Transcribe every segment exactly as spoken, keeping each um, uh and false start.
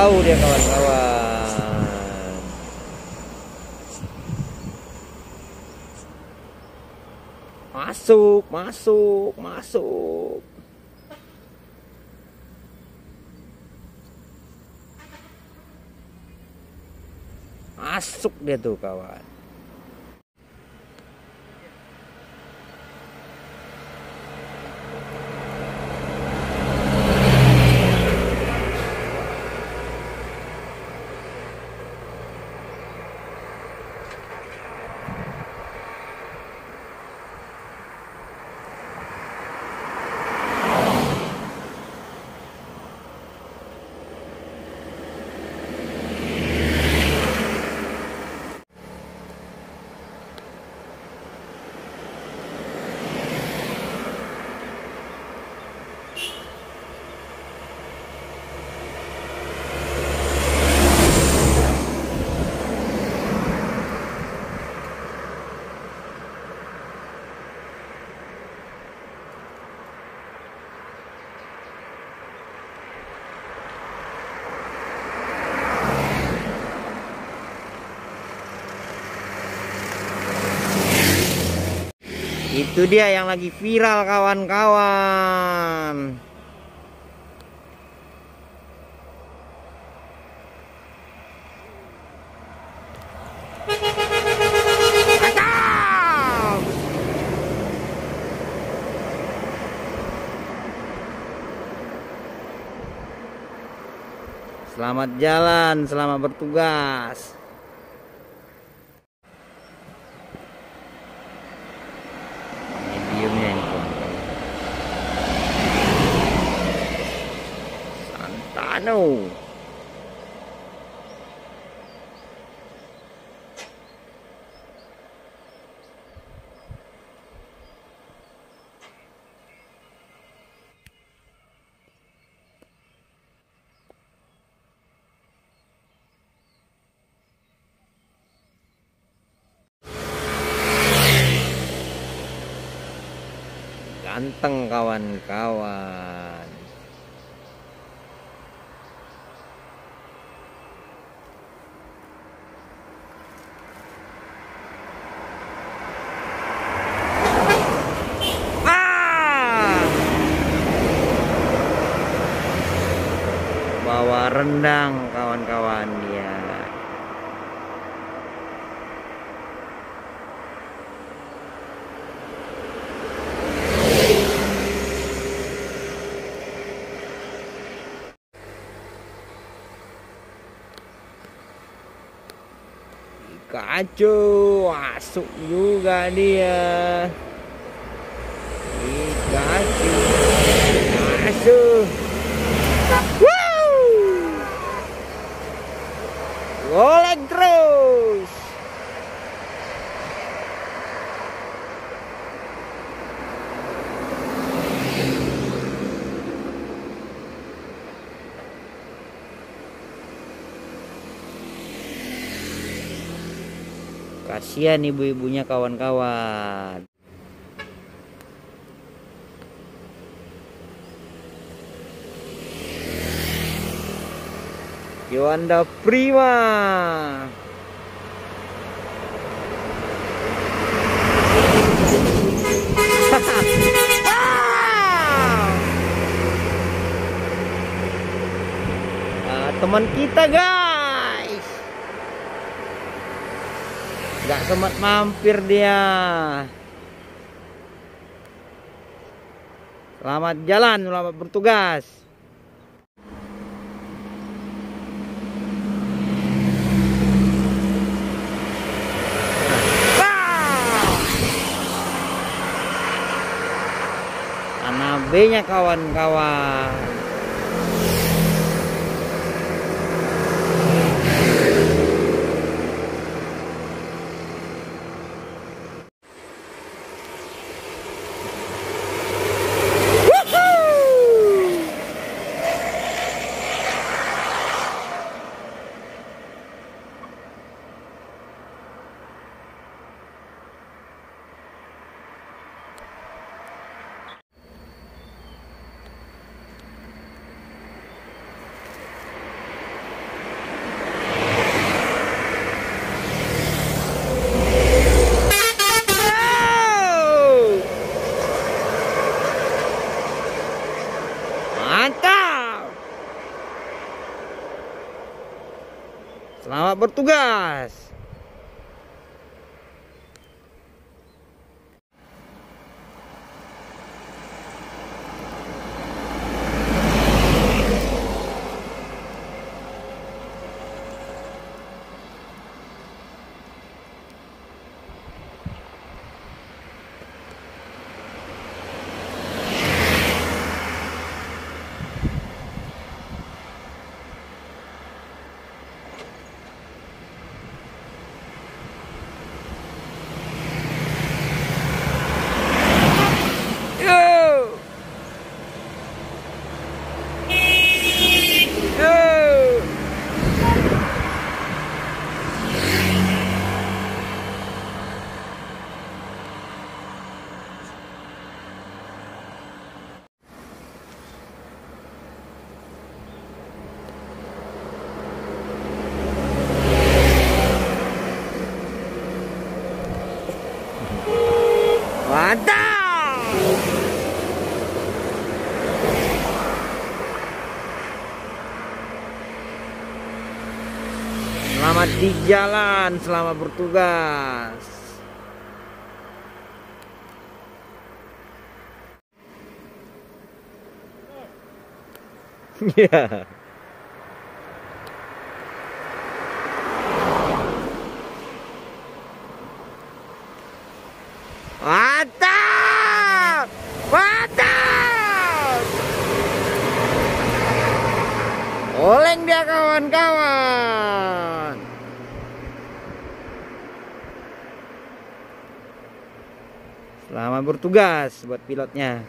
jauh dia kawan-kawan. Masuk, masuk, masuk. Masuk dia tuh kawan. Itu dia yang lagi viral kawan-kawan. Selamat jalan, selamat bertugas. Mediumnya ini kawan-kawan. Santano. Ganteng kawan-kawan. Ah! Bawa rendang kawan-kawan dia. Kacau, masuk juga dia. Kacau, masuk. Wow, golek terus. Kasihan ibu-ibunya kawan-kawan. Yuanda Prima. Nah, teman kita guys. Gak sempat mampir dia. Selamat jalan, selamat bertugas. Tanah B-nya kawan-kawan. Selamat bertugas. Mantap. Selamat di jalan, selamat bertugas. Ya. Mantap! Mantap! Oleng dia kawan-kawan. Selamat bertugas buat pilotnya.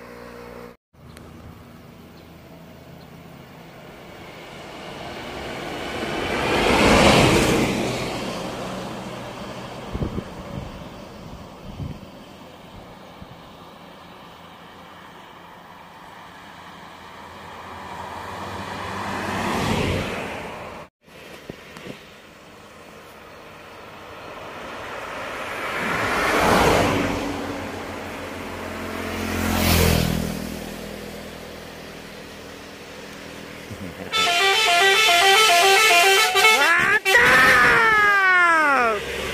Mantap!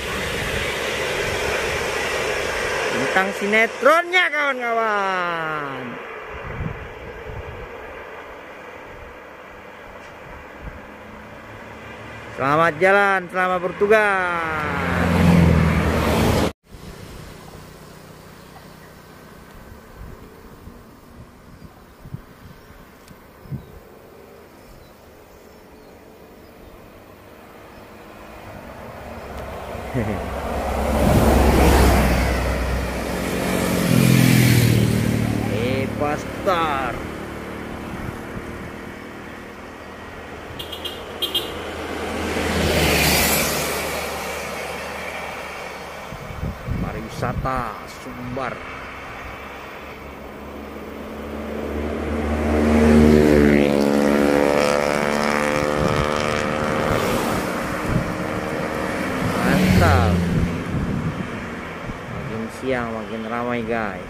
Bintang sinetronnya kawan-kawan. Selamat jalan, selamat bertugas. Eh, pastor. Pariwisata Sumbar. Mantap. Makin siang makin ramai guys.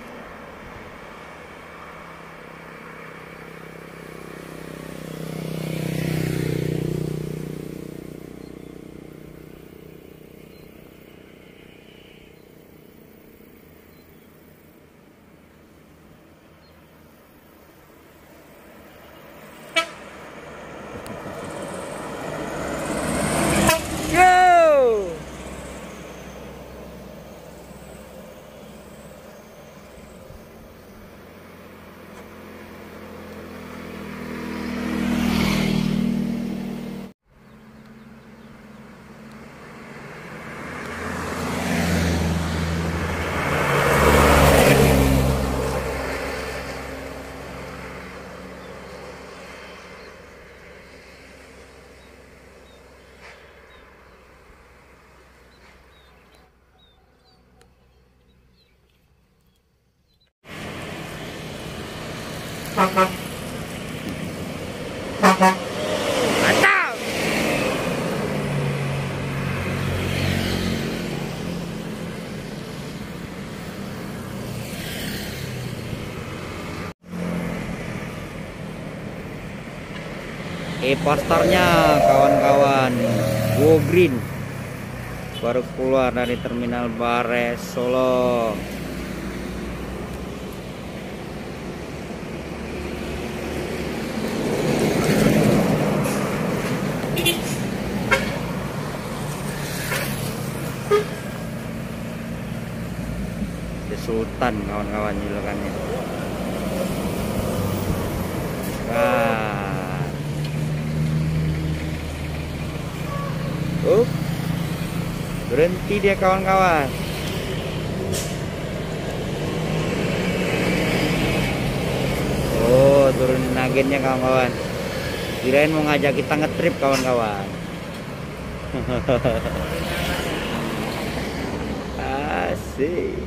Mantap. E-Posternya kawan-kawan, Go Green, baru keluar dari terminal Bares Solo. Sultan kawan-kawan julukannya. Wah. Oh. Berhenti dia kawan-kawan. Oh, turunin agennya kawan-kawan. Kirain mau ngajak kita ngetrip kawan-kawan. Asik.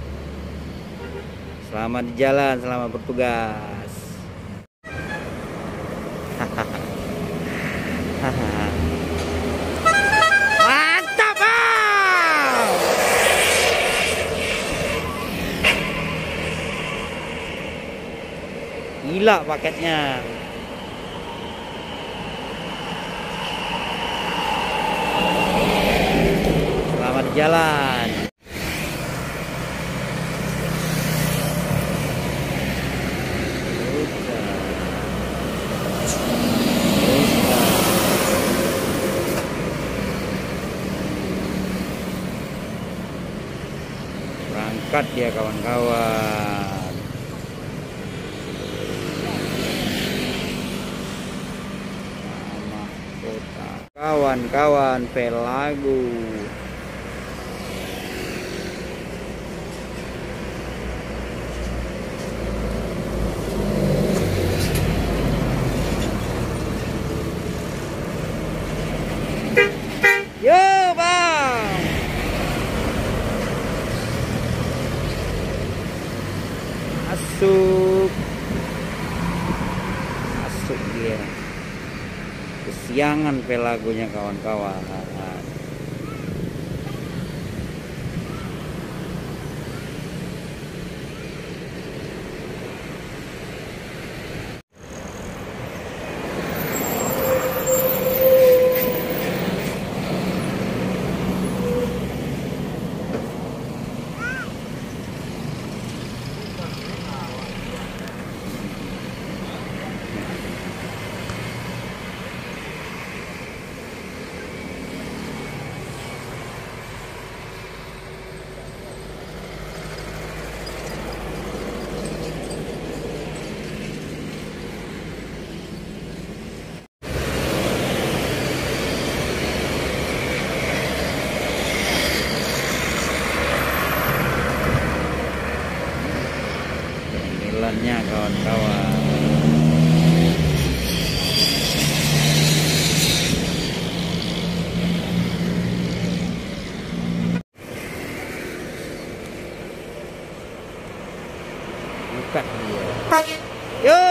Selamat di jalan, selamat bertugas. Mantap, Bang! Gila paketnya. Selamat di jalan. Berangkat dia kawan-kawan. Nama kota kawan-kawan Pelago. Yo bang, masuk masuk dia. Kesiangan Pelagonya kawan-kawan. Jalannya kawan-kawan. Bukan dia. Yo.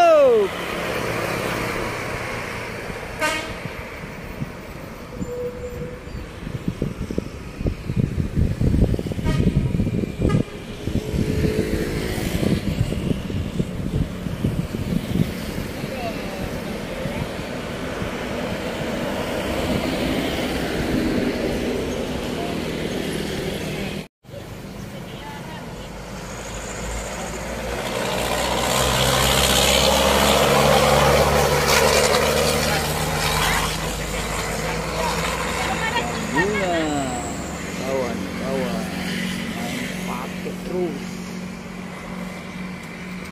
Kawan-kawan main pakai terus.